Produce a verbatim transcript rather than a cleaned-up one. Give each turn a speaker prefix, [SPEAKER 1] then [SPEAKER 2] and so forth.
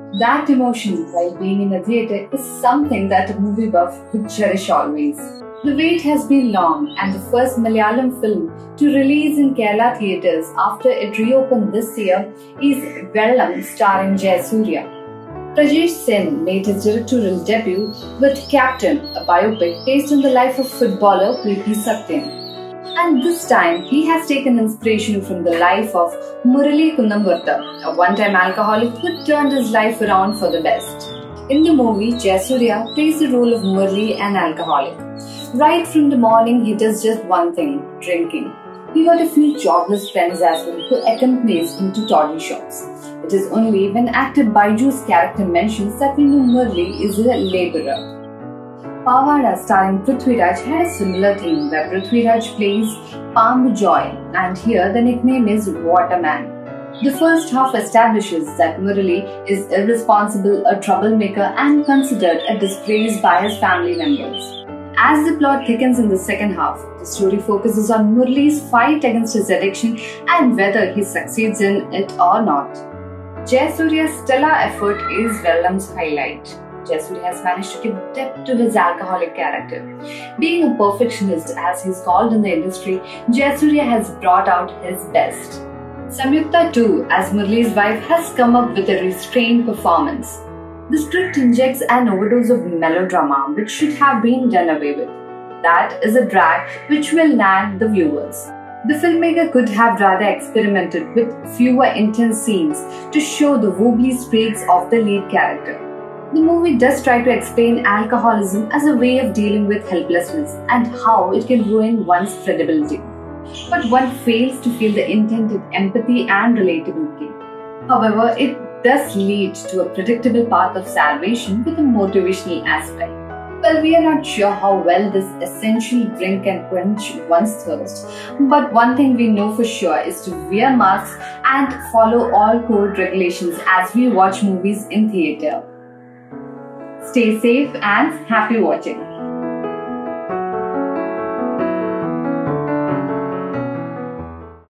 [SPEAKER 1] That emotion while being in a theatre is something that a movie buff would cherish always. The wait has been long, and the first Malayalam film to release in Kerala theatres after it reopened this year is Vellam starring Jayasurya. Prajesh Sen made his directorial debut with Captain, a biopic based on the life of footballer P T Satyam. And this time, he has taken inspiration from the life of Murali Kunnamvartha, a one-time alcoholic who turned his life around for the best. In the movie, Jayasurya plays the role of Murali, an alcoholic. Right from the morning, he does just one thing, drinking. He got a few jobless friends as well who accompanies him to toddy shops. It is only when actor Baiju's character mentions that we know Murali is a labourer. Pavada starring Prithviraj had a similar theme where Prithviraj plays Pambu Joy, and here the nickname is Waterman. The first half establishes that Murali is irresponsible, a troublemaker and considered a disgrace by his family members. As the plot thickens in the second half, the story focuses on Murali's fight against his addiction and whether he succeeds in it or not. Jayasurya's stellar effort is Vellam's highlight. Jayasurya has managed to give depth to his alcoholic character. Being a perfectionist, as he's called in the industry, Jayasurya has brought out his best. Samyukta too, as Murali's wife, has come up with a restrained performance. The script injects an overdose of melodrama which should have been done away with. That is a drag which will nag the viewers. The filmmaker could have rather experimented with fewer intense scenes to show the wobbly streaks of the lead character. The movie does try to explain alcoholism as a way of dealing with helplessness and how it can ruin one's credibility. But one fails to feel the intended empathy and relatability. However, it does lead to a predictable path of salvation with a motivational aspect. Well, we are not sure how well this essential drink can quench one's thirst, but one thing we know for sure is to wear masks and follow all code regulations as we watch movies in theatre. Stay safe and happy watching.